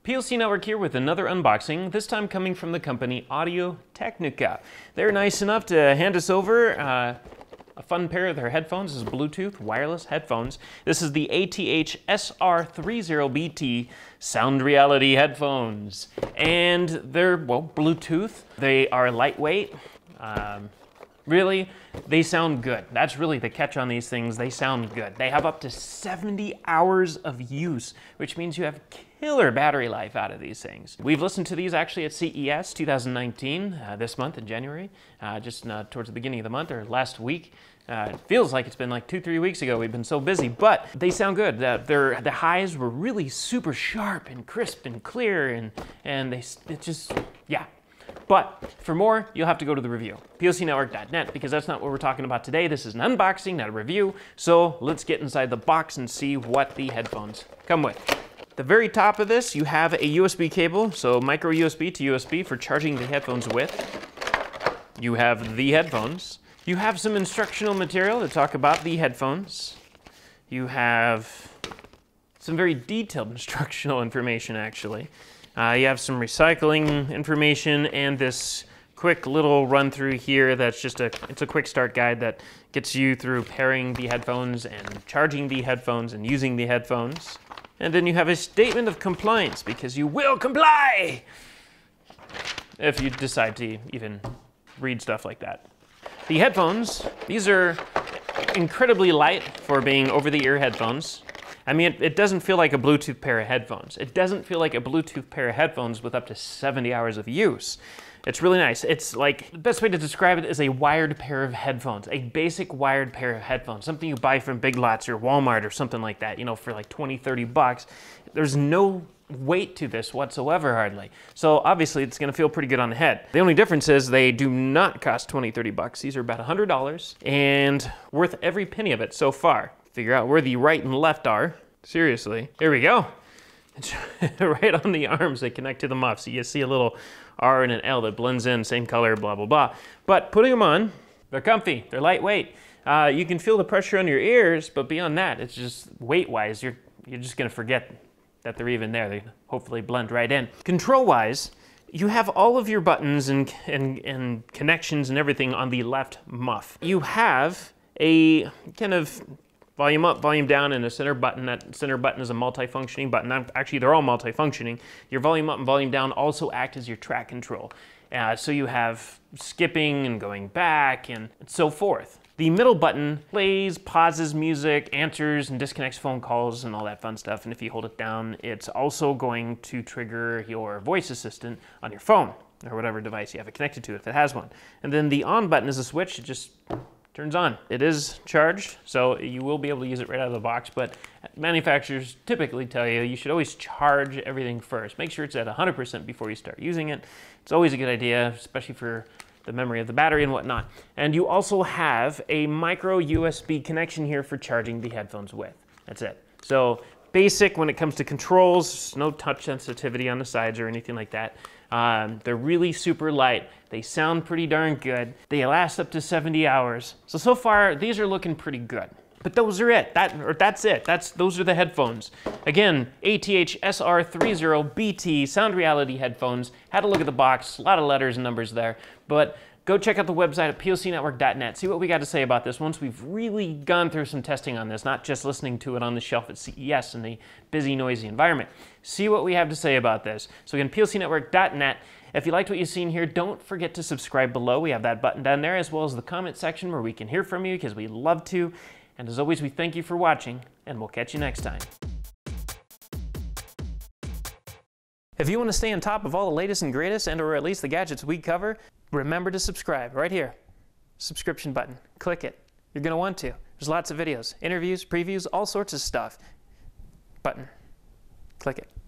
PLC Network here with another unboxing, this time coming from the company Audio-Technica. They're nice enough to hand us over a fun pair of their headphones. This is Bluetooth wireless headphones. This is the ATH SR30BT Sound Reality headphones. And they're, well, Bluetooth. They are lightweight. Really, they sound good. That's really the catch on these things. They sound good. They have up to 70 hours of use, which means you have killer battery life out of these things. We've listened to these actually at CES 2019, this month in January, just towards the beginning of the month or last week. It feels like it's been like 2-3 weeks ago. We've been so busy, but they sound good. The highs were really super sharp and crisp and clear, and it just, yeah. But for more, you'll have to go to the review, plcnetwork.net, because that's not what we're talking about today. This is an unboxing, not a review. So let's get inside the box and see what the headphones come with. The very top of this, you have a USB cable, so micro USB to USB for charging the headphones with. You have the headphones. You have some instructional material to talk about the headphones. You have some very detailed instructional information, actually. You have some recycling information and this quick little run through here that's just it's a quick start guide that gets you through pairing the headphones and charging the headphones and using the headphones. And then you have a statement of compliance, because you will comply if you decide to even read stuff like that. The headphones, these are incredibly light for being over-the-ear headphones. I mean, it doesn't feel like a Bluetooth pair of headphones. It doesn't feel like a Bluetooth pair of headphones with up to 70 hours of use. It's really nice. It's like, the best way to describe it is a wired pair of headphones, a basic wired pair of headphones, something you buy from Big Lots or Walmart or something like that, you know, for like 20, 30 bucks. There's no weight to this whatsoever, hardly. So obviously it's gonna feel pretty good on the head. The only difference is they do not cost 20, 30 bucks. These are about $100 and worth every penny of it so far. Figure out where the right and left are. Seriously, here we go. It's right on the arms, they connect to the muff. So you see a little R and an L that blends in, same color, blah, blah, blah. But putting them on, they're comfy, they're lightweight. You can feel the pressure on your ears, but beyond that, it's just weight-wise, you're just gonna forget that they're even there. They hopefully blend right in. Control-wise, you have all of your buttons and connections and everything on the left muff. You have a kind of volume up, volume down, and a center button. That center button is a multi-functioning button. Actually, they're all multi-functioning. Your volume up and volume down also act as your track control. So you have skipping and going back and so forth. The middle button plays, pauses music, answers and disconnects phone calls and all that fun stuff. And if you hold it down, it's also going to trigger your voice assistant on your phone or whatever device you have it connected to if it has one. And then the on button is a switch. It just turns on. It is charged, so you will be able to use it right out of the box, but manufacturers typically tell you you should always charge everything first. Make sure it's at 100% before you start using it. It's always a good idea, especially for the memory of the battery and whatnot. And you also have a micro USB connection here for charging the headphones with. That's it. So basic when it comes to controls, no touch sensitivity on the sides or anything like that. They're really super light. They sound pretty darn good. They last up to 70 hours. So far, these are looking pretty good. But those are it. That's it. Those are the headphones. Again, ATH SR30BT Sound Reality headphones. Had a look at the box. A lot of letters and numbers there. But go check out the website at plcnetwork.net. See what we got to say about this once we've really gone through some testing on this, not just listening to it on the shelf at CES in the busy, noisy environment. See what we have to say about this. So again, plcnetwork.net. If you liked what you've seen here, don't forget to subscribe below. We have that button down there, as well as the comment section where we can hear from you, because we love to. And as always, we thank you for watching, and we'll catch you next time. If you want to stay on top of all the latest and greatest, and or at least the gadgets we cover, remember to subscribe right here. Subscription button. Click it. You're going to want to. There's lots of videos, interviews, previews, all sorts of stuff. Button. Click it.